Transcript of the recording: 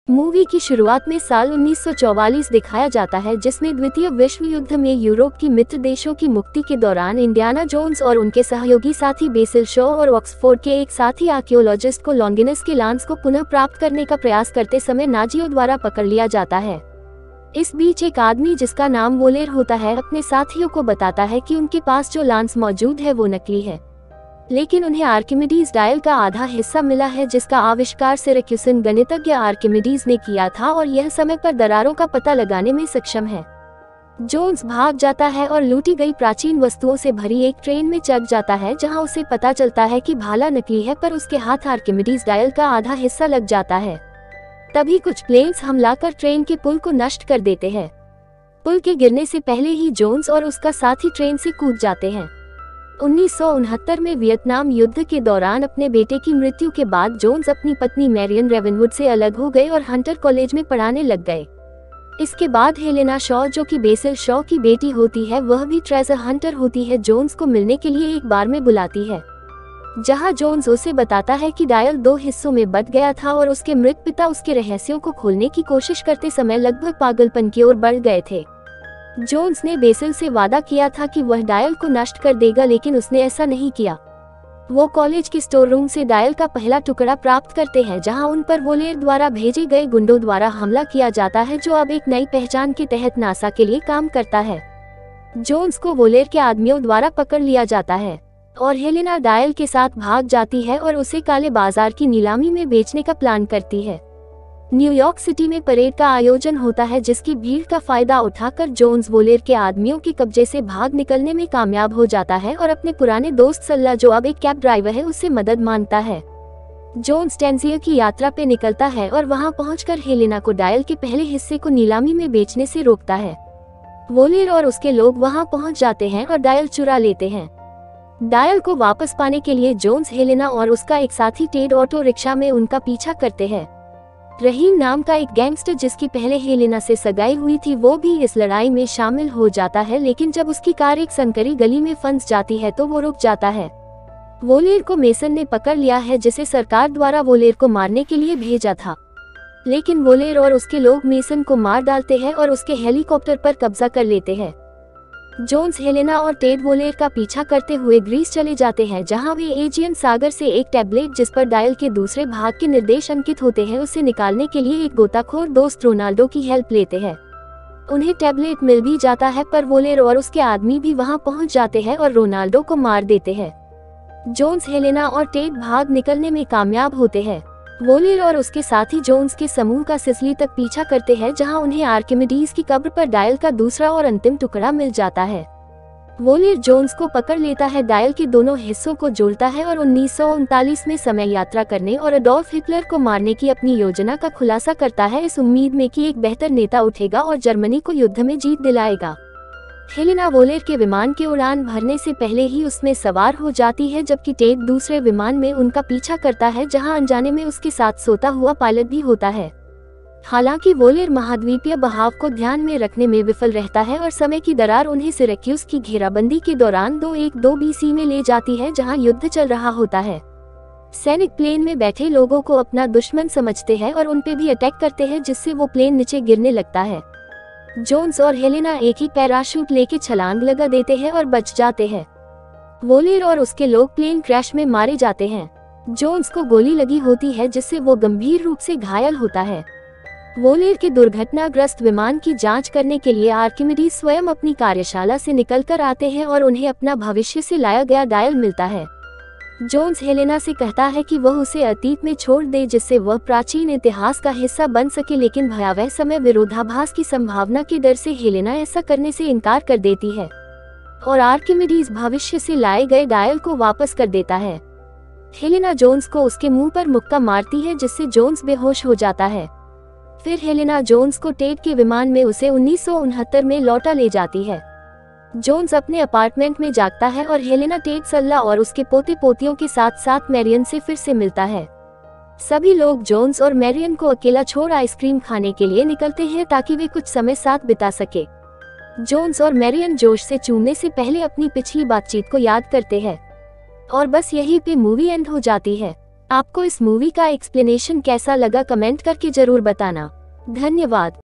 Movie की शुरुआत में साल 1944 दिखाया जाता है, जिसमें द्वितीय विश्व युद्ध में यूरोप की मित्र देशों की मुक्ति के दौरान इंडियाना जोन्स और उनके सहयोगी साथी बेसिल शॉ और ऑक्सफोर्ड के एक साथी आर्कियोलॉजिस्ट को लॉन्गिनस के लांस को पुनः प्राप्त करने का प्रयास करते समय नाजियों द्वारा पकड़ लिया जाता है। इस बीच एक आदमी जिसका नाम वोलेर होता है अपने साथियों को बताता है कि उनके पास जो लांस मौजूद है वो नकली है, लेकिन उन्हें आर्किमिडीज डायल का आधा हिस्सा मिला है जिसका आविष्कार सिरैक्यूसन गणितज्ञ आर्किमिडीज ने किया था और यह समय पर दरारों का पता लगाने में सक्षम है। जोन्स भाग जाता है और लूटी गई प्राचीन वस्तुओं से भरी एक ट्रेन में चढ़ जाता है, जहां उसे पता चलता है कि भाला नकली है, पर उसके हाथ आर्किमिडीज डायल का आधा हिस्सा लग जाता है। तभी कुछ प्लेन्स हमला कर ट्रेन के पुल को नष्ट कर देते हैं। पुल के गिरने से पहले ही जोन्स और उसका साथी ट्रेन से कूद जाते हैं। 1969 में वियतनाम युद्ध के दौरान अपने बेटे की मृत्यु के बाद जोन्स अपनी पत्नी मैरियन रेवनवुड से अलग हो गए और हंटर कॉलेज में पढ़ाने लग गए। इसके बाद हेलेना शॉ, जो कि बेसिल शॉ की बेटी होती है, वह भी ट्रेजर हंटर होती है, जोन्स को मिलने के लिए एक बार में बुलाती है, जहां जोन्स उसे बताता है कि डायल 2 हिस्सों में बंट गया था और उसके मृत पिता उसके रहस्यों को खोलने की कोशिश करते समय लगभग पागलपन की ओर बढ़ गए थे। जोन्स ने बेसिल से वादा किया था कि वह डायल को नष्ट कर देगा, लेकिन उसने ऐसा नहीं किया। वो कॉलेज के स्टोर रूम से डायल का पहला टुकड़ा प्राप्त करते हैं, जहां उन पर वोलेर द्वारा भेजे गए गुंडों द्वारा हमला किया जाता है, जो अब एक नई पहचान के तहत नासा के लिए काम करता है। जोन्स को वोलेर के आदमियों द्वारा पकड़ लिया जाता है और हेलेना डायल के साथ भाग जाती है और उसे काले बाजार की नीलामी में बेचने का प्लान करती है। न्यूयॉर्क सिटी में परेड का आयोजन होता है, जिसकी भीड़ का फायदा उठाकर जोन्स वोलेर के आदमियों के कब्जे से भाग निकलने में कामयाब हो जाता है और अपने पुराने दोस्त सल्ला, जो अब एक कैब ड्राइवर है, उससे मदद मांगता है। जोन्स टैंजियर की यात्रा पे निकलता है और वहां पहुंचकर हेलेना को डायल के पहले हिस्से को नीलामी में बेचने से रोकता है। वोलेर और उसके लोग वहां पहुंच जाते हैं और डायल चुरा लेते हैं। डायल को वापस पाने के लिए जोन्स, हेलेना और उसका एक साथी टेड ऑटो रिक्शा में उनका पीछा करते हैं। रहीम नाम का एक गैंगस्टर, जिसकी पहले हेलेना से सगाई हुई थी, वो भी इस लड़ाई में शामिल हो जाता है, लेकिन जब उसकी कार एक संकरी गली में फंस जाती है तो वो रुक जाता है। वोलेर को मेसन ने पकड़ लिया है, जिसे सरकार द्वारा वोलेर को मारने के लिए भेजा था, लेकिन वोलेर और उसके लोग मेसन को मार डालते हैं और उसके हेलीकॉप्टर पर कब्जा कर लेते हैं। जोन्स, हेलेना और टेड वोलेर का पीछा करते हुए ग्रीस चले जाते हैं, जहां वे एजियन सागर से एक टैबलेट जिस पर डायल के दूसरे भाग के निर्देश अंकित होते हैं, उसे निकालने के लिए एक गोताखोर दोस्त रोनाल्डो की हेल्प लेते हैं। उन्हें टैबलेट मिल भी जाता है, पर वोलेर और उसके आदमी भी वहां पहुंच जाते हैं और रोनाल्डो को मार देते हैं। जोन्स, हेलेना और टेड भाग निकलने में कामयाब होते हैं। वोलेर और उसके साथी जोन्स के समूह का सिसिली तक पीछा करते हैं, जहां उन्हें आर्किमिडीज की कब्र पर डायल का दूसरा और अंतिम टुकड़ा मिल जाता है। वोलेर जोन्स को पकड़ लेता है, डायल के दोनों हिस्सों को जोड़ता है और 1939 में समय यात्रा करने और अडोल्फ हिटलर को मारने की अपनी योजना का खुलासा करता है, इस उम्मीद में कि एक बेहतर नेता उठेगा और जर्मनी को युद्ध में जीत दिलाएगा। हेलेना वोलेर के विमान के उड़ान भरने से पहले ही उसमें सवार हो जाती है, जबकि टेड दूसरे विमान में उनका पीछा करता है, जहां अनजाने में उसके साथ सोता हुआ पायलट भी होता है। हालांकि वोलेर महाद्वीपीय बहाव को ध्यान में रखने में विफल रहता है और समय की दरार उन्हें सिरैक्यूस की घेराबंदी के दौरान 212 BC में ले जाती है, जहां युद्ध चल रहा होता है। सैनिक प्लेन में बैठे लोगों को अपना दुश्मन समझते हैं और उन पे भी अटैक करते हैं, जिससे वो प्लेन नीचे गिरने लगता है। जोन्स और हेलेना एक ही पैराशूट लेके छलांग लगा देते हैं और बच जाते हैं। वोलेर और उसके लोग प्लेन क्रैश में मारे जाते हैं। जोन्स को गोली लगी होती है, जिससे वो गंभीर रूप से घायल होता है। वोलेर के दुर्घटनाग्रस्त विमान की जांच करने के लिए आर्किमिडीज स्वयं अपनी कार्यशाला से निकलकर आते हैं और उन्हें अपना भविष्य से लाया गया डायल मिलता है। जोन्स हेलेना से कहता है कि वह उसे अतीत में छोड़ दे, जिससे वह प्राचीन इतिहास का हिस्सा बन सके, लेकिन भयावह समय विरोधाभास की संभावना के डर से हेलेना ऐसा करने से इनकार कर देती है और आर्किमिडीज भविष्य से लाए गए डायल को वापस कर देता है। हेलेना जोन्स को उसके मुंह पर मुक्का मारती है, जिससे जोन्स बेहोश हो जाता है। फिर हेलेना जोन्स को टेड के विमान में उसे 1969 में लौटा ले जाती है। जोन्स अपने अपार्टमेंट में जागता है और हेलेना, टेड, सल्ला और उसके पोते पोतियों के साथ साथ मैरियन से फिर से मिलता है। सभी लोग जोन्स और मैरियन को अकेला छोड़ आइसक्रीम खाने के लिए निकलते हैं, ताकि वे कुछ समय साथ बिता सके। जोन्स और मैरियन जोश से चूमने से पहले अपनी पिछली बातचीत को याद करते हैं और बस यहीं पे मूवी एंड हो जाती है। आपको इस मूवी का एक्सप्लेनेशन कैसा लगा कमेंट करके जरूर बताना। धन्यवाद।